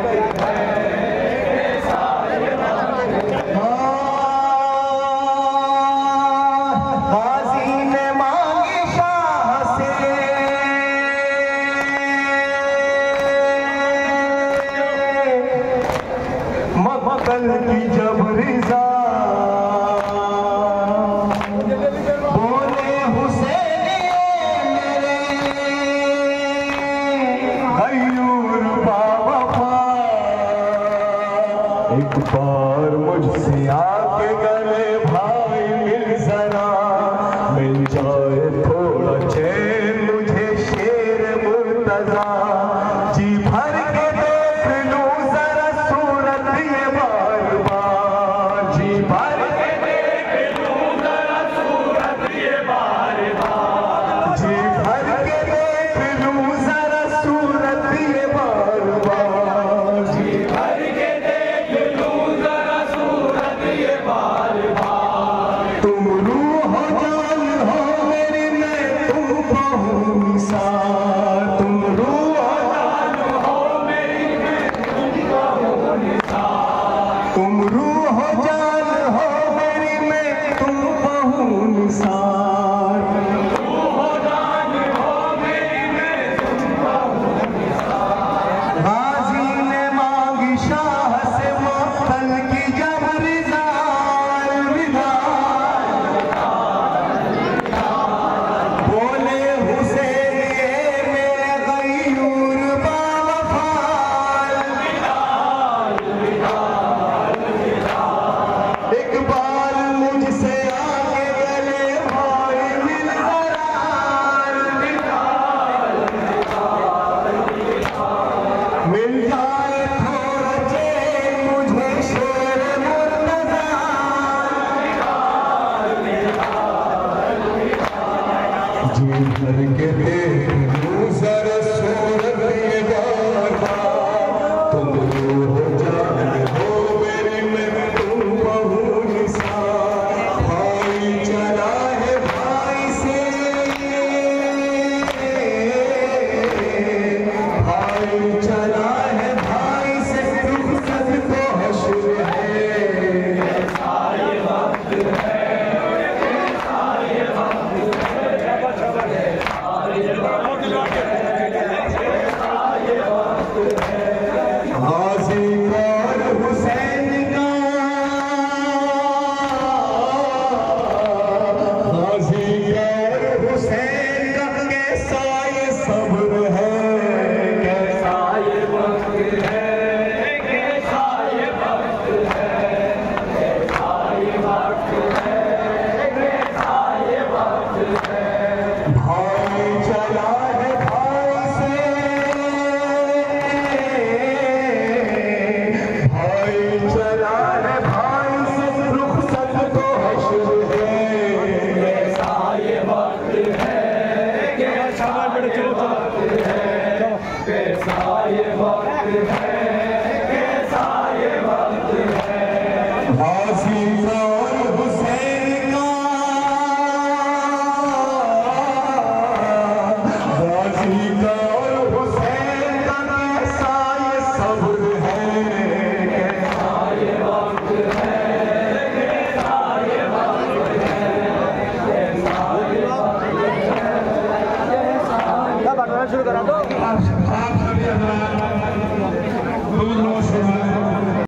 मक्तल की जब रिजा बोले हुसैन मेरे गयूर बाबा एक बार मुझसे आके गले भाई मिल जरा मिल जाए थोड़ा चैन मुझे शेर मुर्तजा जी भर के देख लूं जरा सूरत ये बार बार जी भर के देख लूं जरा सूरत ये बार बार जी भर के देख लूं जरा सूरत ये बार बार जी भर के देख लूं जरा सूरत ये बार बार तुम रूह हो जान हो मेरी मैं तुम को हूं निसार तुम रूह हो जान हो मेरी मैं तुम को हूं निसार तुम रूह हो जान हो मेरी मैं तुम को हूं निसार रूह हो जान हो मेरी मैं तुम को हूं निसार गाजी ने मांगी शाह से मक्तल की जब रिजा अलविदा बोले हुसैन ये मेरे गयूर बावफा एक बार मुझसे आके गले भाई मिल मिल जाए थोड़ा चैन मुझे शेर मुर्तजा जी भर के देख लूं जरा सूरत ये बार बार तुम रूह हो जान हो मेरी मैं तुम को हूं निसार भाई चला है भाई से भाई चला है भाई से रुखसत तो हश्र है ऐसा ये वक्त है ऐसा ये वक्त है गाजी और हुसैन का गाजी और हुसैन का कैसा ये सब्र है कैसा ये वक्त है कैसा ये वक्त है कैसा ये वक्त है कैसा ये वक्त है भाई चला है भाई से भाई चला है भाई से रुखसत तो हश्र है कैसा ये वक्त है कैसा ये वक्त है कैसा ये वक्त